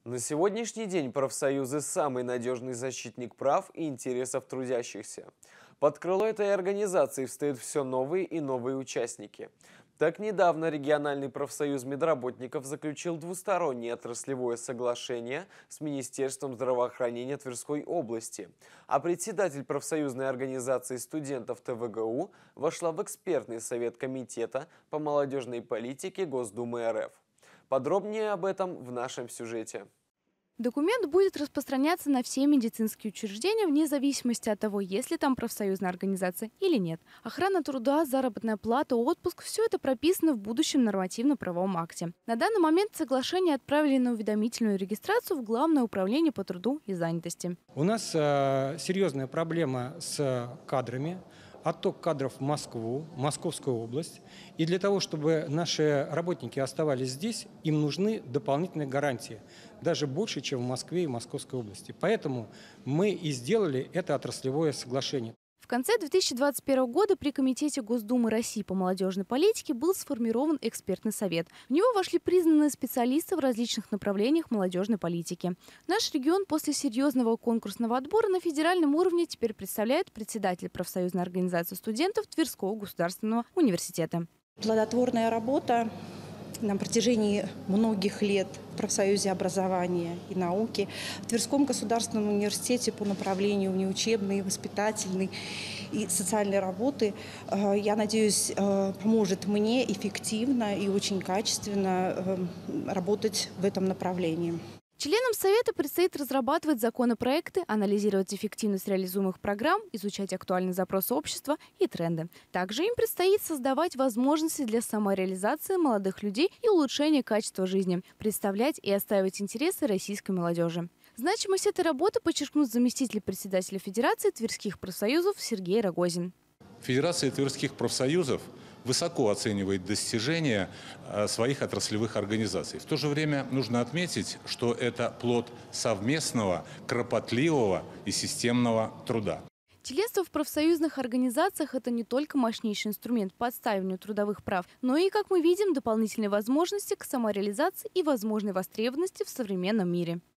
На сегодняшний день профсоюзы – самый надежный защитник прав и интересов трудящихся. Под крыло этой организации встают все новые и новые участники. Так недавно региональный профсоюз медработников заключил двустороннее отраслевое соглашение с Министерством здравоохранения Тверской области, а председатель профсоюзной организации студентов ТВГУ вошла в экспертный совет комитета по молодежной политике Госдумы РФ. Подробнее об этом в нашем сюжете. Документ будет распространяться на все медицинские учреждения вне зависимости от того, есть ли там профсоюзная организация или нет. Охрана труда, заработная плата, отпуск – все это прописано в будущем нормативно-правовом акте. На данный момент соглашение отправили на уведомительную регистрацию в Главное управление по труду и занятости. У нас серьезная проблема с кадрами. Отток кадров в Москву, Московскую область. И для того, чтобы наши работники оставались здесь, им нужны дополнительные гарантии. Даже больше, чем в Москве и Московской области. Поэтому мы и сделали это отраслевое соглашение. В конце 2021 года при Комитете Госдумы России по молодежной политике был сформирован экспертный совет. В него вошли признанные специалисты в различных направлениях молодежной политики. Наш регион после серьезного конкурсного отбора на федеральном уровне теперь представляет председатель профсоюзной организации студентов Тверского государственного университета. Плодотворная работа на протяжении многих лет в профсоюзе образования и науки, в Тверском государственном университете по направлению внеучебной, воспитательной и социальной работы, я надеюсь, поможет мне эффективно и очень качественно работать в этом направлении. Членам Совета предстоит разрабатывать законопроекты, анализировать эффективность реализуемых программ, изучать актуальные запросы общества и тренды. Также им предстоит создавать возможности для самореализации молодых людей и улучшения качества жизни, представлять и отстаивать интересы российской молодежи. Значимость этой работы подчеркнул заместитель председателя Федерации Тверских профсоюзов Сергей Рогозин. Федерация Тверских профсоюзов высоко оценивает достижения своих отраслевых организаций. В то же время нужно отметить, что это плод совместного, кропотливого и системного труда. Членство в профсоюзных организациях – это не только мощнейший инструмент по отстаиванию трудовых прав, но и, как мы видим, дополнительные возможности к самореализации и возможной востребованности в современном мире.